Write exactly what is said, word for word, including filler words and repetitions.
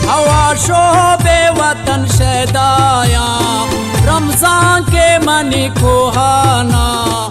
हवा शोबे वतन शदाया रमजान के मनी खोहाना।